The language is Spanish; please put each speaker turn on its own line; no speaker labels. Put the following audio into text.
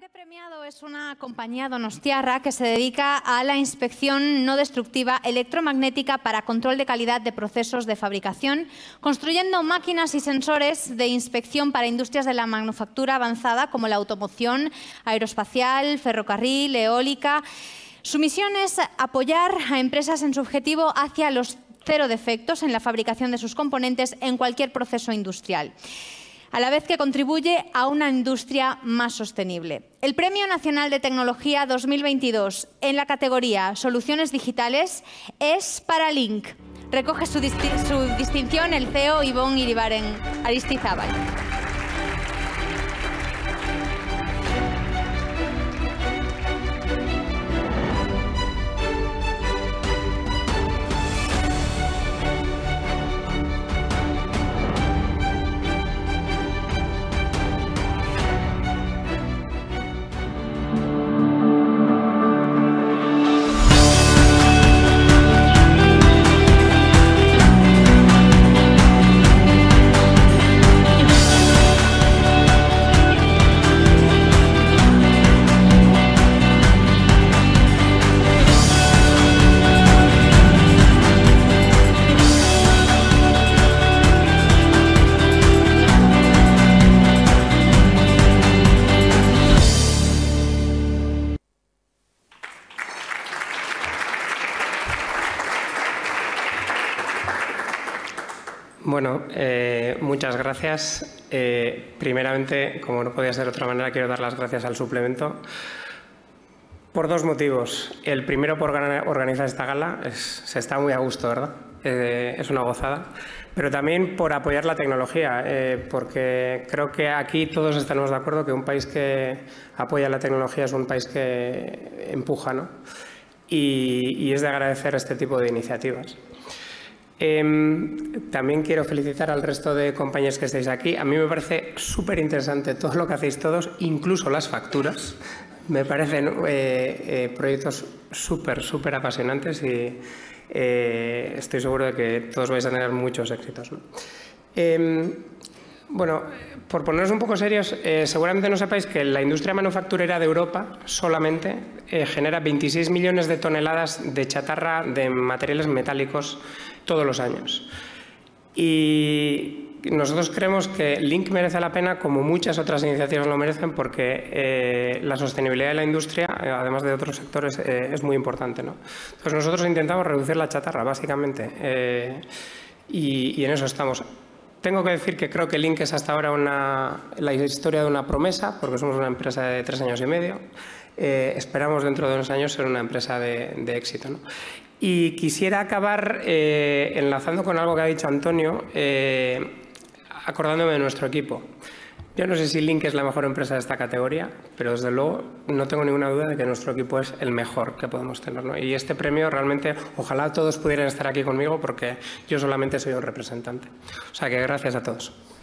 siguiente premiado es una compañía donostiarra que se dedica a la inspección no destructiva electromagnética para control de calidad de procesos de fabricación, construyendo máquinas y sensores de inspección para industrias de la manufactura avanzada como la automoción, aeroespacial, ferrocarril, eólica. Su misión es apoyar a empresas en su objetivo hacia los cero defectos en la fabricación de sus componentes en cualquier proceso industrial, a la vez que contribuye a una industria más sostenible. El Premio Nacional de Tecnología 2022 en la categoría Soluciones Digitales es para Link. Recoge su distinción el CEO Ibon Iribarren Aristizábal.
Bueno, muchas gracias. Primeramente, como no podía ser de otra manera, quiero dar las gracias al suplemento por dos motivos. El primero, por organizar esta gala. Se está muy a gusto, ¿verdad? Es una gozada. Pero también por apoyar la tecnología, porque creo que aquí todos estamos de acuerdo que un país que apoya la tecnología es un país que empuja, ¿no? Y es de agradecer este tipo de iniciativas. También quiero felicitar al resto de compañeros que estáis aquí. A mí me parece súper interesante todo lo que hacéis todos, incluso las facturas. Me parecen proyectos súper apasionantes y estoy seguro de que todos vais a tener muchos éxitos, ¿no? Bueno, por poneros un poco serios, seguramente no sepáis que la industria manufacturera de Europa solamente genera 26 millones de toneladas de chatarra de materiales metálicos todos los años. Y nosotros creemos que Link merece la pena, como muchas otras iniciativas lo merecen, porque la sostenibilidad de la industria, además de otros sectores, es muy importante, ¿no? Entonces nosotros intentamos reducir la chatarra, básicamente, y en eso estamos. Tengo que decir que creo que Link es hasta ahora la historia de una promesa, porque somos una empresa de 3 años y medio. Esperamos dentro de unos años ser una empresa de éxito, ¿no? Y quisiera acabar enlazando con algo que ha dicho Antonio, acordándome de nuestro equipo. Yo no sé si Link es la mejor empresa de esta categoría, pero desde luego no tengo ninguna duda de que nuestro equipo es el mejor que podemos tener, ¿no? Y este premio realmente, ojalá todos pudieran estar aquí conmigo, porque yo solamente soy un representante. O sea que gracias a todos.